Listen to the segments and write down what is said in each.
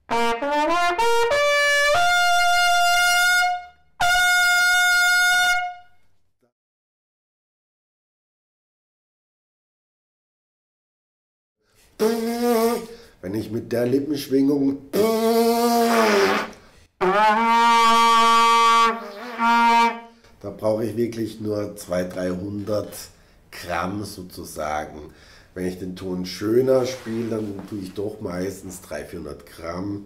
Wenn ich mit der Lippenschwingung da brauche ich wirklich nur 200, 300 Gramm sozusagen. Wenn ich den Ton schöner spiele, dann tue ich doch meistens 300, 400 Gramm.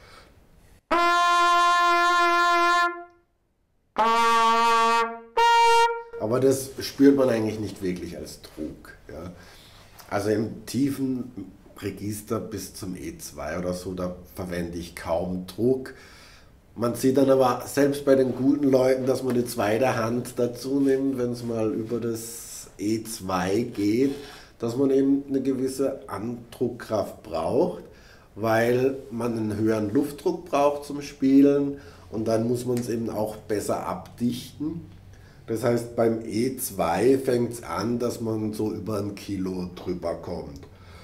Aber das spürt man eigentlich nicht wirklich als Trug. Ja. Also im tiefen Register bis zum E2 oder so, da verwende ich kaum Trug. Man sieht dann aber selbst bei den guten Leuten, dass man die zweite Hand dazu nimmt, wenn es mal über das E2 geht, dass man eben eine gewisse Andruckkraft braucht, weil man einen höheren Luftdruck braucht zum Spielen und dann muss man es eben auch besser abdichten. Das heißt, beim E2 fängt es an, dass man so über 1 Kilo drüber kommt.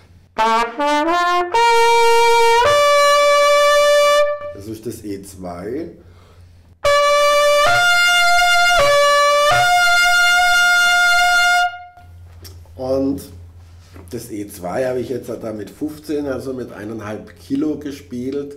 Das ist das E2. Und das E2 habe ich jetzt da mit 15, also mit 1,5 Kilo gespielt.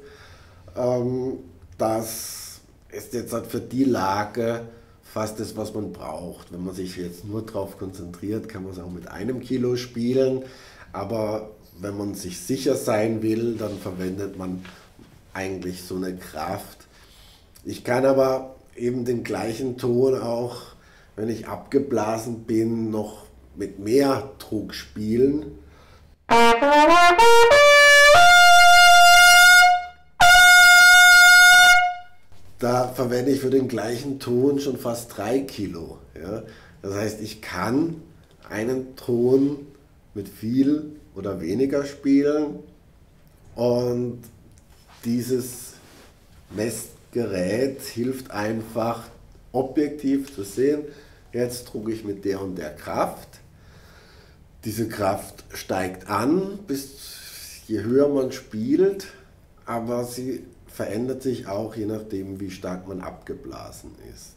Das ist jetzt halt für die Lage fast das, was man braucht. Wenn man sich jetzt nur darauf konzentriert, kann man es auch mit 1 Kilo spielen. Aber wenn man sich sicher sein will, dann verwendet man eigentlich so eine Kraft. Ich kann aber eben den gleichen Ton auch, wenn ich abgeblasen bin, noch mit mehr Druck spielen. Da verwende ich für den gleichen Ton schon fast 3 Kilo. Ja? Das heißt, ich kann einen Ton mit viel oder weniger spielen und dieses Messgerät hilft einfach objektiv zu sehen, jetzt drucke ich mit der und der Kraft. Diese Kraft steigt an, je höher man spielt, aber sie verändert sich auch je nachdem, wie stark man abgeblasen ist.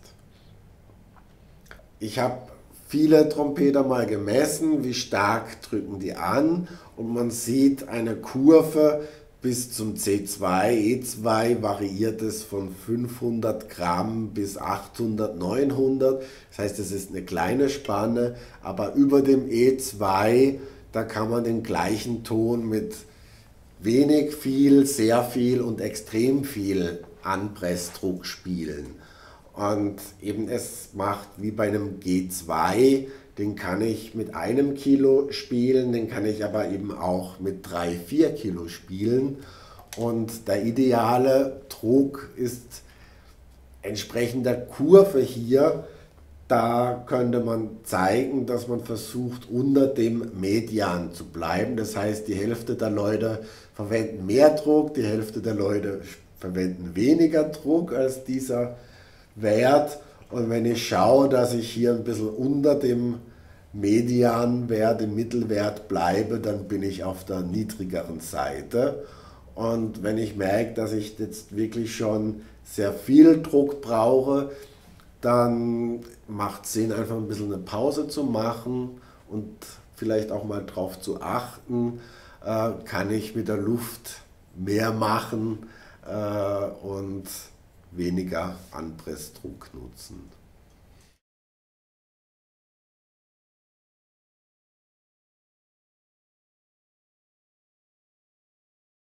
Ich habe viele Trompeter mal gemessen, wie stark drücken die an und man sieht eine Kurve bis zum C2, E2 variiert es von 500 Gramm bis 800, 900. Das heißt, es ist eine kleine Spanne, aber über dem E2, da kann man den gleichen Ton mit wenig, viel, sehr viel und extrem viel Anpressdruck spielen. Und eben es macht wie bei einem G2, den kann ich mit 1 Kilo spielen, den kann ich aber eben auch mit 3, 4 Kilo spielen. Und der ideale Druck ist entsprechend der Kurve hier. Da könnte man zeigen, dass man versucht, unter dem Median zu bleiben. Das heißt, die Hälfte der Leute verwenden mehr Druck, die Hälfte der Leute verwenden weniger Druck als dieser Wert. Und wenn ich schaue, dass ich hier ein bisschen unter dem Medianwert, im Mittelwert bleibe, dann bin ich auf der niedrigeren Seite. Und wenn ich merke, dass ich jetzt wirklich schon sehr viel Druck brauche, dann macht es Sinn, einfach ein bisschen eine Pause zu machen und vielleicht auch mal darauf zu achten, kann ich mit der Luft mehr machen und weniger Anpressdruck nutzen.